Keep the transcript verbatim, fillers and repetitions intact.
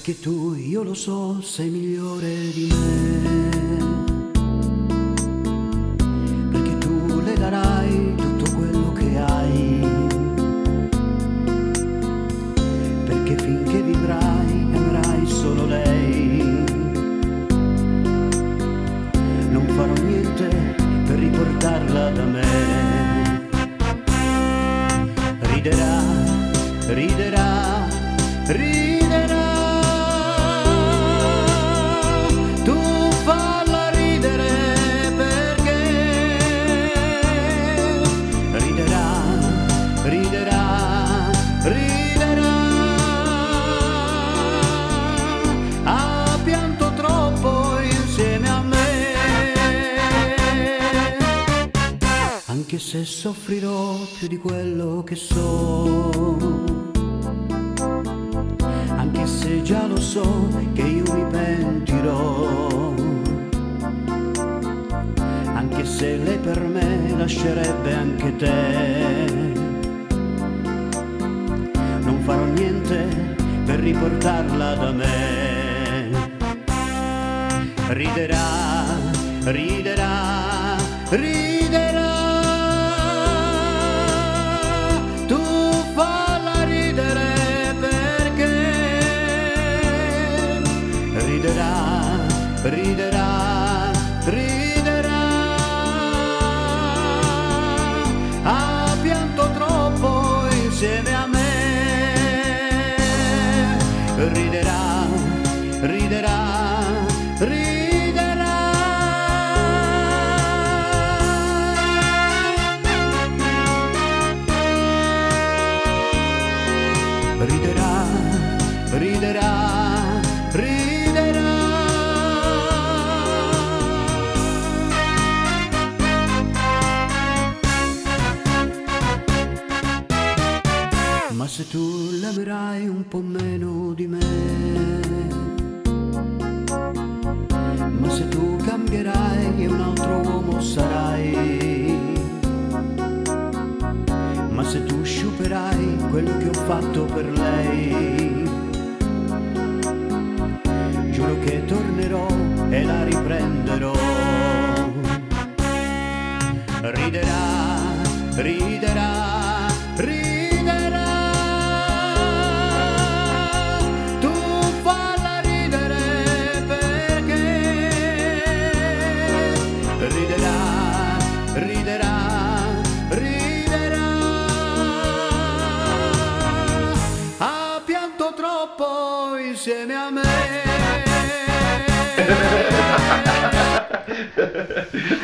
Perché tu, io lo so, sei migliore di me. Perché tu le darai tutto quello che hai. Perché finché vivrai amerai solo lei. Non farò niente per riportarla da me. Riderà, riderà, riderà. Tu falla ridere perché riderà, riderà, riderà. Ha pianto troppo insieme a me. Anche se soffrirò più di quello che so, anche se già lo so che io mi pentirò, anche se lei per me lascerebbe anche te, non farò niente per riportarla da me. Riderà, riderà, riderà. Tu falla ridere perché riderà, riderà, riderà. Ha pianto troppo insieme a me. Riderà, riderà, riderà. Riderà, riderà, riderà. Ma se tu l'amerai un po' meno di me, ma se tu cambierai e un altro uomo sarai, ma se tu sciuperai quello che ho fatto per lei, giuro che tornerò e la riprenderò. Riderà, riderà, riderà. Tu falla ridere perché riderà, riderà, riderà. Ha pianto troppo insieme a me.